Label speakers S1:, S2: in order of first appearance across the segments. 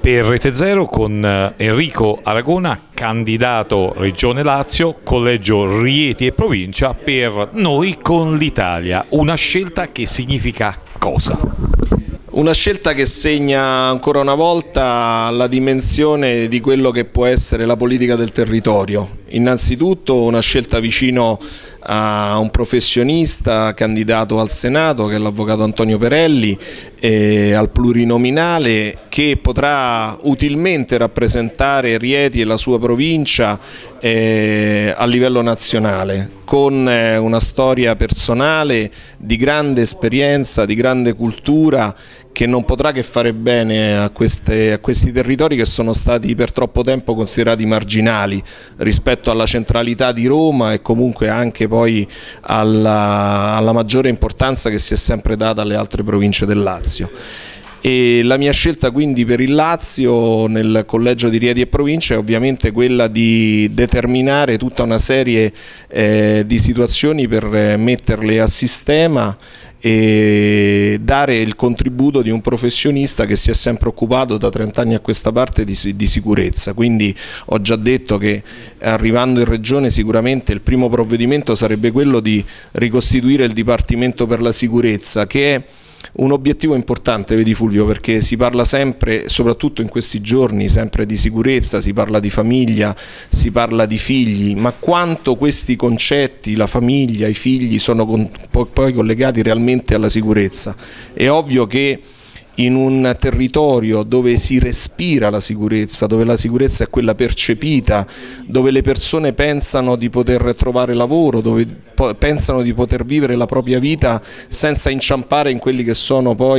S1: Per Rete Zero con Enrico Aragona, candidato Regione Lazio, collegio Rieti e provincia, per Noi con l'Italia. Una scelta che significa cosa?
S2: Una scelta che segna ancora una volta la dimensione di quello che può essere la politica del territorio. Innanzitutto una scelta vicino a un professionista candidato al Senato, che è l'avvocato Antonio Perelli, al plurinominale, che potrà utilmente rappresentare Rieti e la sua provincia a livello nazionale, con una storia personale di grande esperienza, di grande cultura, che non potrà che fare bene a questi territori che sono stati per troppo tempo considerati marginali rispetto alla centralità di Roma e comunque anche poi alla maggiore importanza che si è sempre data alle altre province del Lazio. E la mia scelta quindi per il Lazio nel collegio di Rieti e provincia è ovviamente quella di determinare tutta una serie di situazioni per metterle a sistema e dare il contributo di un professionista che si è sempre occupato da 30 anni a questa parte di sicurezza. Quindi ho già detto che arrivando in Regione sicuramente il primo provvedimento sarebbe quello di ricostituire il Dipartimento per la Sicurezza, che è un obiettivo importante, vedi Fulvio, perché si parla sempre, soprattutto in questi giorni, sempre di sicurezza, si parla di famiglia, si parla di figli, ma quanto questi concetti, la famiglia, i figli, sono poi collegati realmente alla sicurezza. È ovvio che in un territorio dove si respira la sicurezza, dove la sicurezza è quella percepita, dove le persone pensano di poter trovare lavoro, dove pensano di poter vivere la propria vita senza inciampare in quelli che sono poi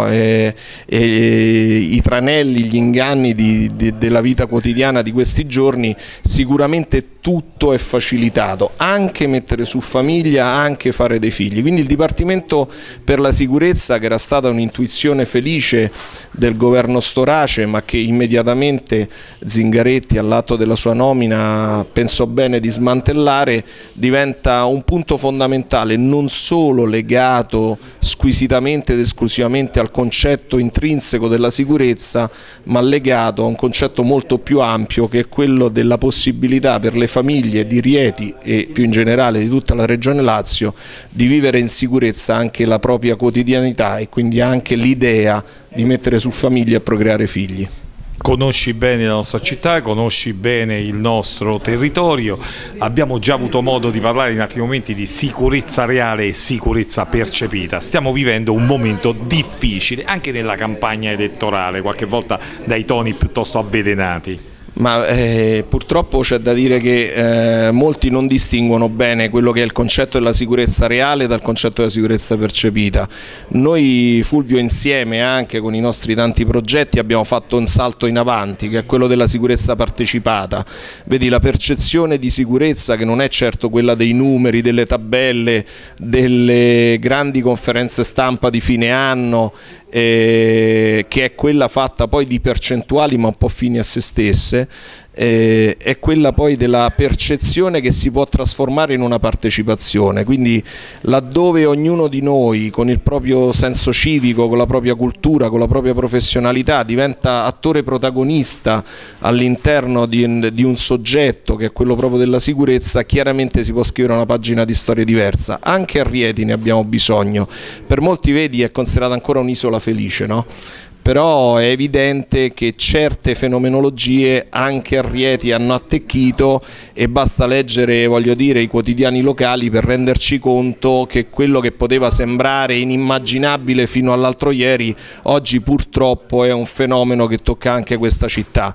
S2: i tranelli, gli inganni della vita quotidiana di questi giorni, sicuramente tutto è facilitato, anche mettere su famiglia, anche fare dei figli. Quindi il Dipartimento per la Sicurezza, che era stata un'intuizione felice del governo Storace, ma che immediatamente Zingaretti all'atto della sua nomina pensò bene di smantellare, diventa un punto fondamentale, non solo legato squisitamente ed esclusivamente al concetto intrinseco della sicurezza, ma legato a un concetto molto più ampio, che è quello della possibilità per le famiglie di Rieti e più in generale di tutta la Regione Lazio di vivere in sicurezza anche la propria quotidianità e quindi anche l'idea di mettere su famiglia e procreare figli.
S1: Conosci bene la nostra città, conosci bene il nostro territorio, abbiamo già avuto modo di parlare in altri momenti di sicurezza reale e sicurezza percepita. Stiamo vivendo un momento difficile anche nella campagna elettorale, qualche volta dai toni piuttosto avvelenati.
S2: Ma purtroppo c'è da dire che molti non distinguono bene quello che è il concetto della sicurezza reale dal concetto della sicurezza percepita. Noi, Fulvio, insieme anche con i nostri tanti progetti abbiamo fatto un salto in avanti, che è quello della sicurezza partecipata. Vedi, la percezione di sicurezza, che non è certo quella dei numeri, delle tabelle, delle grandi conferenze stampa di fine anno, che è quella fatta poi di percentuali ma un po' fini a se stesse, è quella poi della percezione che si può trasformare in una partecipazione. Quindi laddove ognuno di noi con il proprio senso civico, con la propria cultura, con la propria professionalità diventa attore protagonista all'interno di un soggetto che è quello proprio della sicurezza, chiaramente si può scrivere una pagina di storia diversa. Anche a Rieti ne abbiamo bisogno, per molti, vedi, è considerata ancora un'isola felice, no? Però è evidente che certe fenomenologie anche a Rieti hanno attecchito e basta leggere, voglio dire, i quotidiani locali per renderci conto che quello che poteva sembrare inimmaginabile fino all'altro ieri oggi purtroppo è un fenomeno che tocca anche questa città.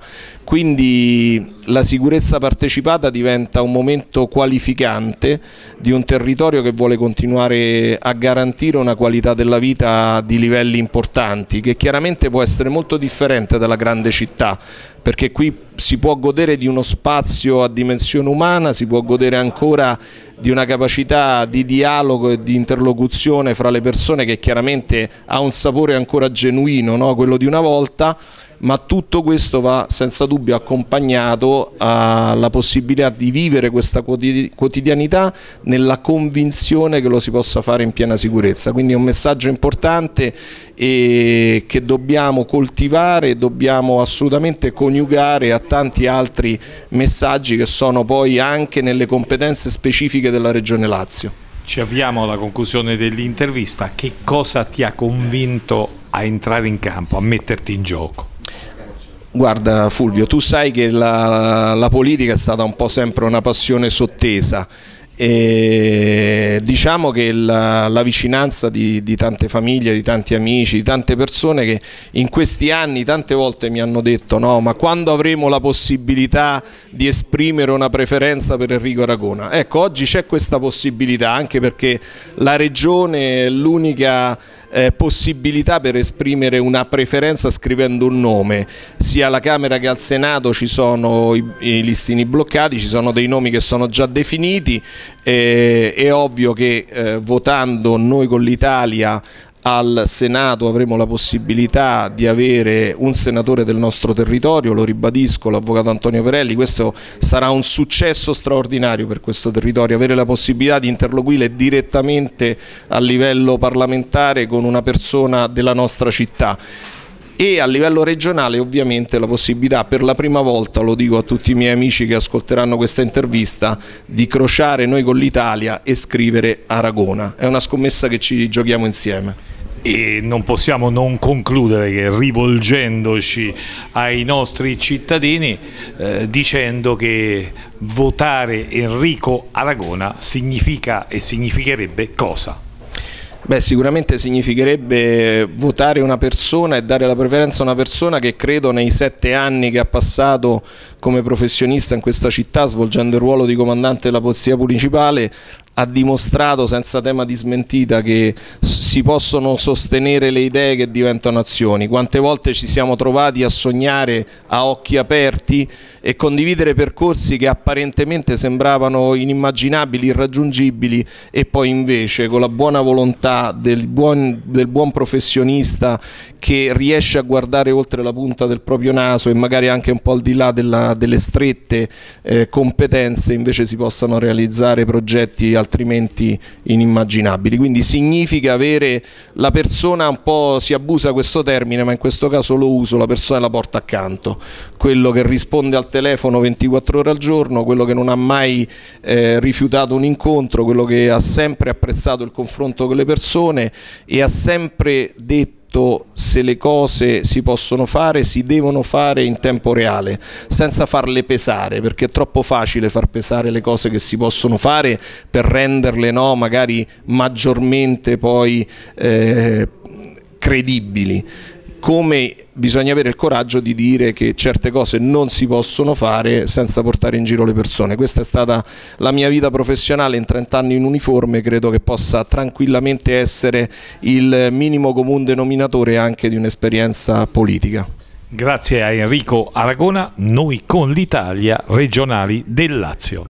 S2: Quindi la sicurezza partecipata diventa un momento qualificante di un territorio che vuole continuare a garantire una qualità della vita di livelli importanti, che chiaramente può essere molto differente dalla grande città, perché qui si può godere di uno spazio a dimensione umana, si può godere ancora di una capacità di dialogo e di interlocuzione fra le persone che chiaramente ha un sapore ancora genuino, no? Quello di una volta, ma tutto questo va senza dubbio accompagnato alla possibilità di vivere questa quotidianità nella convinzione che lo si possa fare in piena sicurezza. Quindi è un messaggio importante e che dobbiamo coltivare e dobbiamo assolutamente coniugare a tanti altri messaggi che sono poi anche nelle competenze specifiche della Regione Lazio.
S1: Ci avviamo alla conclusione dell'intervista. Che cosa ti ha convinto a entrare in campo, a metterti in gioco?
S2: Guarda Fulvio, tu sai che la politica è stata un po' sempre una passione sottesa. E diciamo che la vicinanza di tante famiglie, di tanti amici, di tante persone che in questi anni tante volte mi hanno detto: no, ma quando avremo la possibilità di esprimere una preferenza per Enrico Aragona? Ecco, oggi c'è questa possibilità, anche perché la Regione è l'unica possibilità per esprimere una preferenza scrivendo un nome. Sia alla Camera che al Senato ci sono i listini bloccati, ci sono dei nomi che sono già definiti. È ovvio che votando Noi con l'Italia al Senato avremo la possibilità di avere un senatore del nostro territorio, lo ribadisco, l'avvocato Antonio Perelli. Questo sarà un successo straordinario per questo territorio, avere la possibilità di interloquire direttamente a livello parlamentare con una persona della nostra città. E a livello regionale ovviamente la possibilità per la prima volta, lo dico a tutti i miei amici che ascolteranno questa intervista, di crociare Noi con l'Italia e scrivere Aragona. È una scommessa che ci giochiamo insieme.
S1: E non possiamo non concludere che, rivolgendoci ai nostri cittadini, dicendo che votare Enrico Aragona significa e significherebbe cosa?
S2: Beh, sicuramente significherebbe votare una persona e dare la preferenza a una persona che credo nei 7 anni che ha passato come professionista in questa città, svolgendo il ruolo di comandante della Polizia Municipale, ha dimostrato senza tema di smentita che si possono sostenere le idee che diventano azioni. Quante volte ci siamo trovati a sognare a occhi aperti e condividere percorsi che apparentemente sembravano inimmaginabili, irraggiungibili, e poi invece con la buona volontà del buon professionista che riesce a guardare oltre la punta del proprio naso e magari anche un po' al di là delle strette competenze, invece si possano realizzare progetti altrimenti inimmaginabili. Quindi significa avere la persona, un po' si abusa questo termine, ma in questo caso lo uso, la persona della porta accanto, quello che risponde al telefono 24 ore al giorno, quello che non ha mai rifiutato un incontro, quello che ha sempre apprezzato il confronto con le persone e ha sempre detto: se le cose si possono fare, si devono fare in tempo reale, senza farle pesare, perché è troppo facile far pesare le cose che si possono fare per renderle magari maggiormente poi credibili. Come bisogna avere il coraggio di dire che certe cose non si possono fare senza portare in giro le persone. Questa è stata la mia vita professionale in 30 anni in uniforme, credo che possa tranquillamente essere il minimo comune denominatore anche di un'esperienza politica.
S1: Grazie a Enrico Aragona, Noi con l'Italia, regionali del Lazio.